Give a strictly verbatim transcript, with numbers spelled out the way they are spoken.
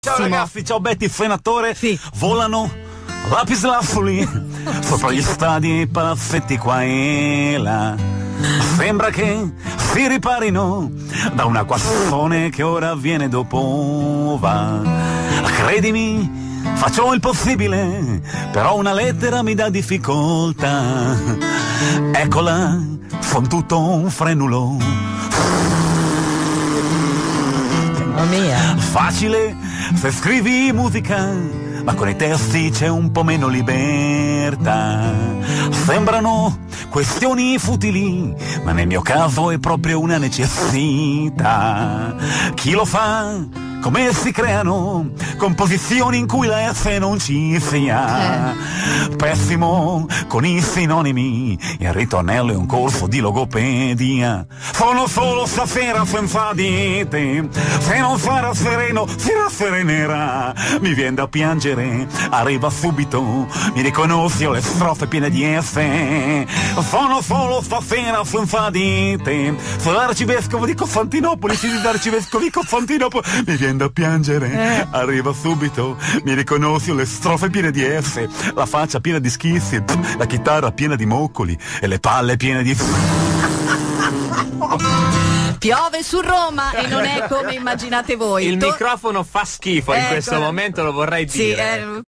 Ciao ragazzi, ciao Betty, Fenatore. Sì. Volano lapis lazuli sopra gli stadi e i palazzetti qua e là. Sembra che si riparino da un acquazzone che ora viene dopo va. Credimi, faccio il possibile, però una lettera mi dà difficoltà. Eccola, son tutto un frenulo. Mamma mia. Facile se scrivi musica, ma con i testi c'è un po' meno libertà. Sembrano questioni futili, ma nel mio caso è proprio una necessità. Chi lo fa? Come si creano composizioni in cui la F non ci sia? Eh. Pessimo con i sinonimi, il ritornello è un corso di logopedia. Sono solo stasera senza di te, se non sarà sereno si rasserenerà. Mi viene da piangere, arriva subito, mi riconosci le strofe piene di F. Sono solo stasera senza di te, sono l'arcivescovo di Costantinopoli, sì, l'arcivescovo di Costantinopoli. Mi viene da piangere, eh. arriva subito, mi riconosco le strofe piene di F, la faccia piena di schizzi, la chitarra piena di moccoli e le palle piene di... Piove su Roma e non è come immaginate voi. Il to- microfono fa schifo in ecco. questo momento, lo vorrei sì, dire. Eh,